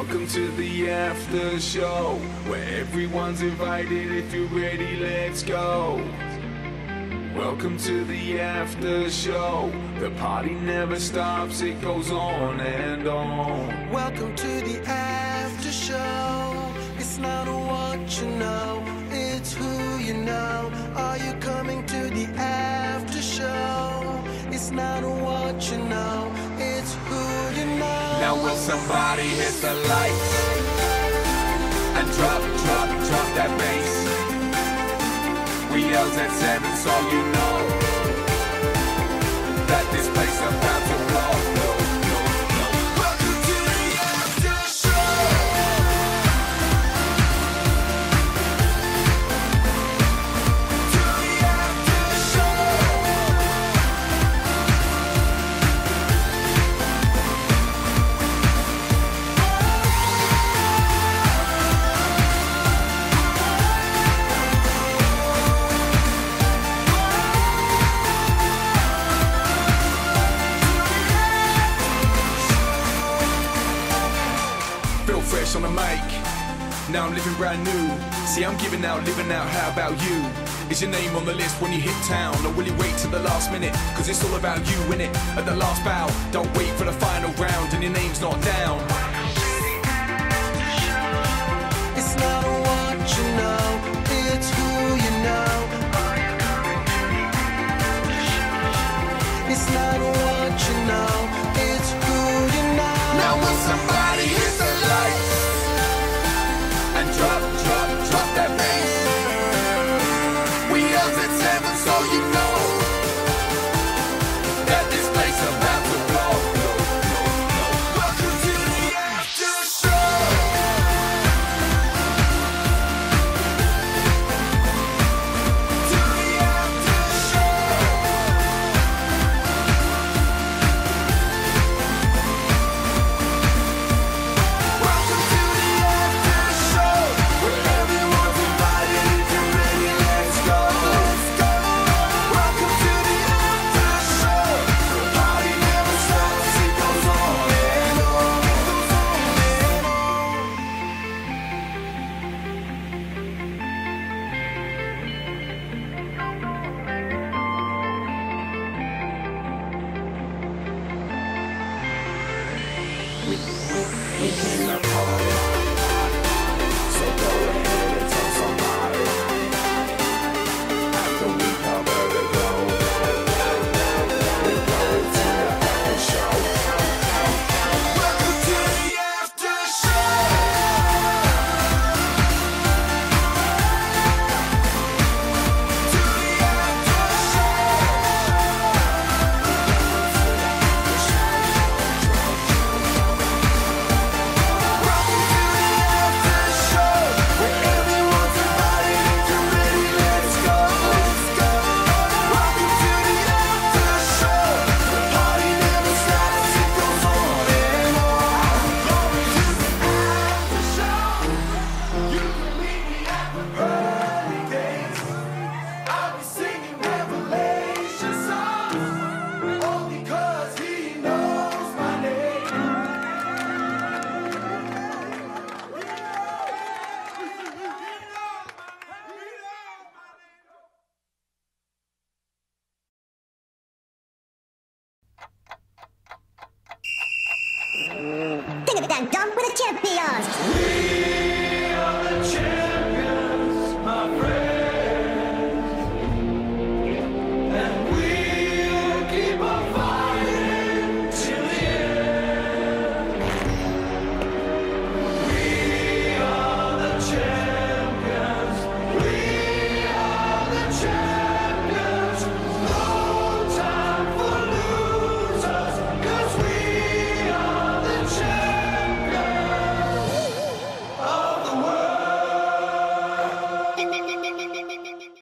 Welcome to the after show, where everyone's invited. If you're ready, let's go. Welcome to the after show. The party never stops, it goes on and on. Welcome to the after show. It's not what you know, it's who you know. Are you coming to the after show? It's not what you know, it's who you know. Now will somebody hit the lights and drop that bass? We yelled at 7 so you know that this place about to blow. Welcome to the after show. To the after show. Fresh on the mic, now I'm living brand new. See, I'm giving out, living out, how about you? Is your name on the list when you hit town? Or will you wait till the last minute? Cause it's all about you, innit? At the last bow, don't wait for the final round and your name's not down.